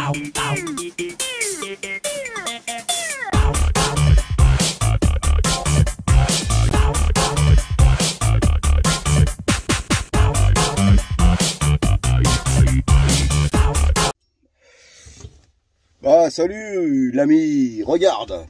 Ah, salut l'ami, regarde,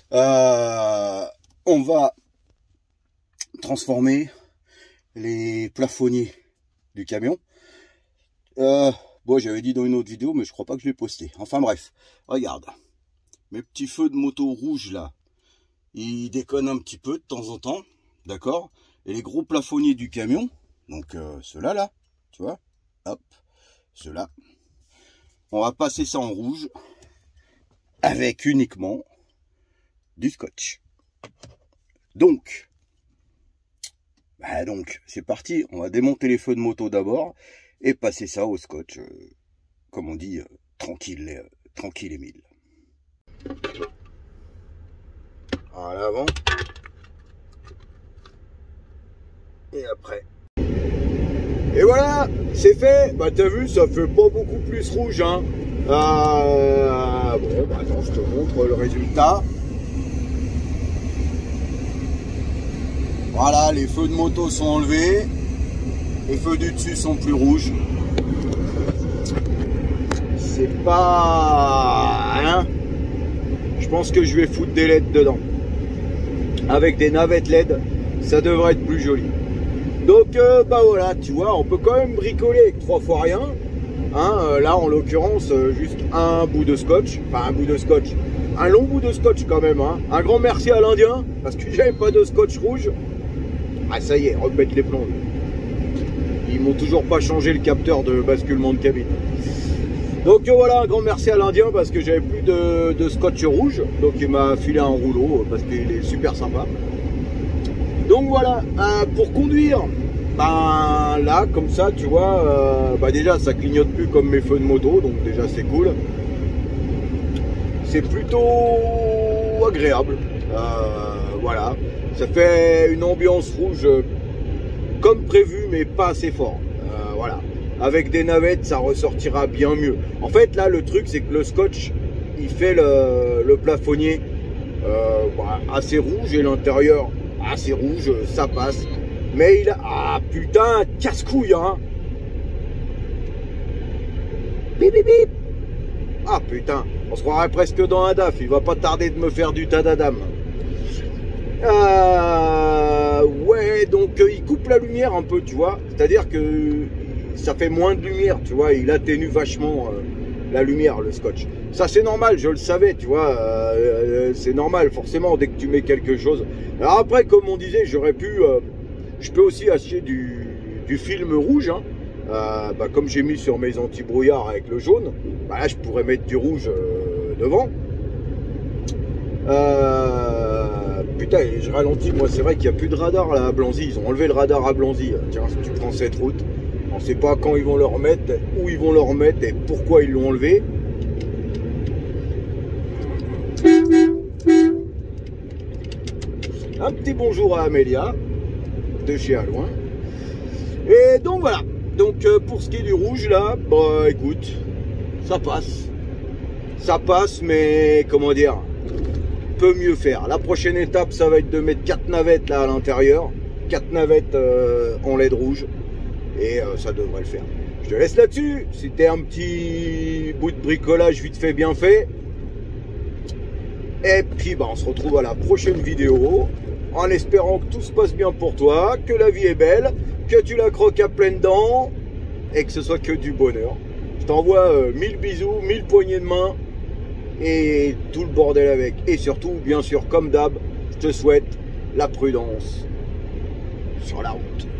on va transformer les plafonniers du camion. Bon, j'avais dit dans une autre vidéo, mais je crois pas que je l'ai posté. Enfin bref, regarde, mes petits feux de moto rouges là, ils déconnent un petit peu de temps en temps, d'accord? Et les gros plafonniers du camion, donc ceux-là là, tu vois, hop, ceux-là, on va passer ça en rouge avec uniquement du scotch. Donc c'est parti, on va démonter les feux de moto d'abord et passer ça au scotch, comme on dit, tranquille et mille. À l'avant et après. Et voilà, c'est fait. Bah t'as vu, ça fait pas beaucoup plus rouge, hein. Bon, bah attends, je te montre le résultat. Voilà, les feux de moto sont enlevés. Les feux du dessus sont plus rouges. C'est pas... hein, je pense que je vais foutre des LED dedans. Avec des navettes LED, ça devrait être plus joli. Donc, bah voilà, tu vois, on peut quand même bricoler avec 3 fois rien. Hein, là, en l'occurrence, juste un bout de scotch. Enfin, un bout de scotch. Un long bout de scotch quand même. Hein. Un grand merci à l'Indien, parce que j'avais pas de scotch rouge. Ah, ça y est, remettre les plombs. Ils m'ont toujours pas changé le capteur de basculement de cabine. Donc voilà, un grand merci à l'Indien, parce que j'avais plus de scotch rouge. Donc il m'a filé un rouleau, parce qu'il est super sympa. Donc voilà, pour conduire... Ben là, comme ça, tu vois, bah déjà ça clignote plus comme mes feux de moto, donc déjà c'est cool. C'est plutôt agréable, voilà. Ça fait une ambiance rouge comme prévu, mais pas assez fort. Voilà. Avec des navettes, ça ressortira bien mieux. En fait, là, le truc, c'est que le scotch, il fait le plafonnier bah, assez rouge et l'intérieur assez rouge, ça passe. Mais il a... ah putain, casse-couille, hein. Bip bip bip. Ah putain, on se croirait presque dans un DAF. Il va pas tarder de me faire du tadadam. Ouais, donc il coupe la lumière un peu, tu vois. C'est-à-dire que ça fait moins de lumière, tu vois. Il atténue vachement la lumière, le scotch. Ça, c'est normal, je le savais, tu vois. C'est normal, forcément, dès que tu mets quelque chose. Alors après, comme on disait, j'aurais pu... je peux aussi acheter du film rouge, hein. Bah, comme j'ai mis sur mes anti-brouillards avec le jaune, bah là je pourrais mettre du rouge devant. Putain, je ralentis, moi c'est vrai qu'il n'y a plus de radar là à Blanzy, ils ont enlevé le radar à Blanzy. Tiens, si tu prends cette route, on ne sait pas quand ils vont le remettre, où ils vont le remettre et pourquoi ils l'ont enlevé. Un petit bonjour à Amélia de chez Alouin. Et donc voilà, donc pour ce qui est du rouge là, bah écoute, ça passe, mais comment dire, peut mieux faire. La prochaine étape, ça va être de mettre 4 navettes là à l'intérieur, 4 navettes en LED rouge, et ça devrait le faire. Je te laisse là-dessus. C'était un petit bout de bricolage vite fait, bien fait. Et puis bah on se retrouve à la prochaine vidéo, en espérant que tout se passe bien pour toi, que la vie est belle, que tu la croques à pleines dents, et que ce soit que du bonheur. Je t'envoie 1000 bisous, 1000 poignées de main, et tout le bordel avec. Et surtout, bien sûr, comme d'hab, je te souhaite la prudence sur la route.